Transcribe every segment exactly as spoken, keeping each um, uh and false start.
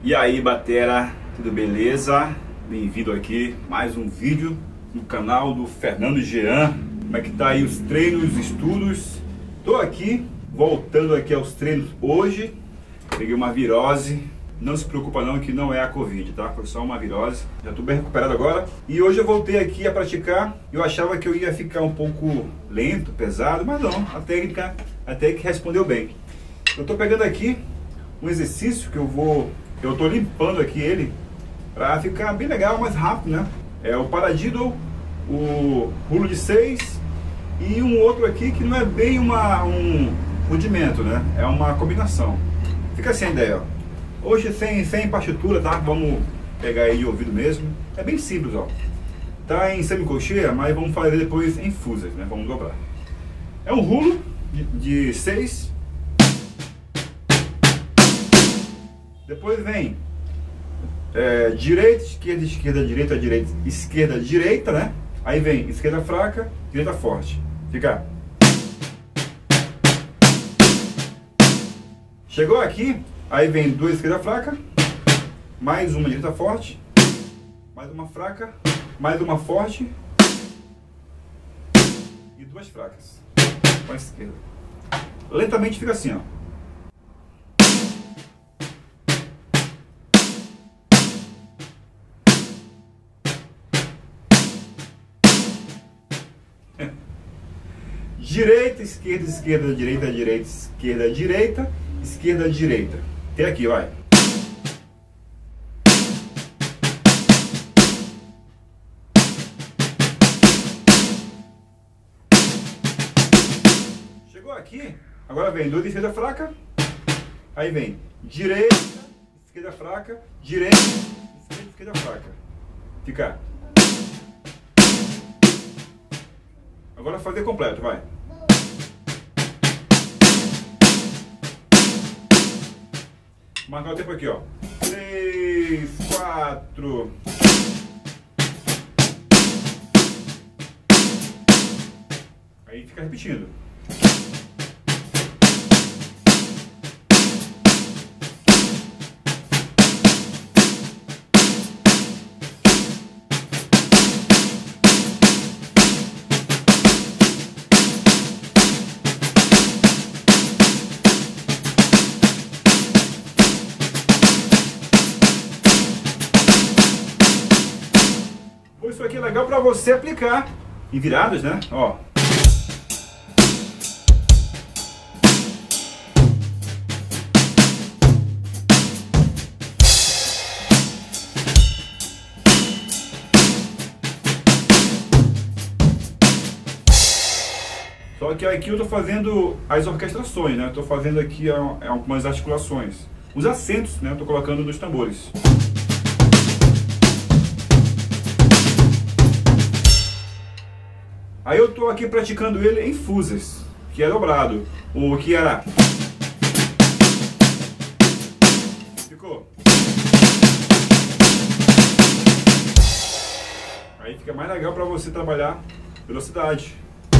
E aí, batera, tudo beleza? Bem-vindo aqui, mais um vídeo no canal do Fernando Jean. Como é que tá aí os treinos, os estudos? Tô aqui, voltando aqui aos treinos hoje. Peguei uma virose, não se preocupa não que não é a Covid, tá? Foi só uma virose, já tô bem recuperado agora. E hoje eu voltei aqui a praticar. Eu achava que eu ia ficar um pouco lento, pesado, mas não, a técnica até que respondeu bem. Eu tô pegando aqui um exercício que eu vou... Eu tô limpando aqui ele para ficar bem legal, mais rápido, né? É o paradiddle, o rulo de seis e um outro aqui que não é bem uma, um rudimento, né? É uma combinação. Fica assim a ideia, ó. Hoje sem, sem partitura, tá? Vamos pegar aí de ouvido mesmo. É bem simples, ó. Tá em semicolcheia, mas vamos fazer depois em fusas, né? Vamos dobrar. É um rulo de, de seis. Depois vem é, direita, esquerda, esquerda, direita, direita, esquerda, direita, né? Aí vem esquerda fraca, direita forte. Fica. Chegou aqui, aí vem duas esquerda fraca, mais uma direita forte, mais uma fraca, mais uma forte e duas fracas com a esquerda. Lentamente fica assim, ó. Direita, esquerda, esquerda, direita, direita, esquerda, direita, esquerda, direita. Até aqui, vai. Chegou aqui, agora vem duas esquerda fraca, aí vem direita, esquerda fraca, direita, esquerda, esquerda fraca. Fica. Agora fazer completo, vai. Marcar o tempo aqui, ó. Três, quatro. Aí fica repetindo. Isso aqui é legal para você aplicar em viradas, né? Ó. Só que aqui eu tô fazendo as orquestrações, né? Eu tô fazendo aqui algumas articulações. Os acentos, né? Eu tô colocando nos tambores. Aí eu estou aqui praticando ele em fusas, que é dobrado, o que era... Ficou? Aí fica mais legal para você trabalhar velocidade.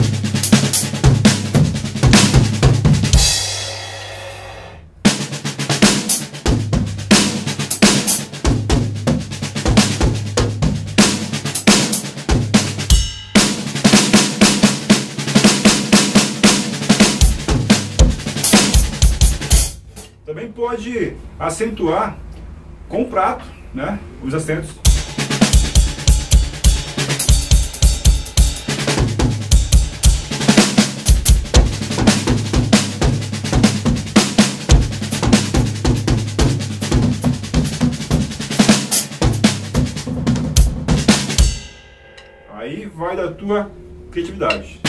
Também pode acentuar com o prato, né, os acentos. Aí vai da tua criatividade.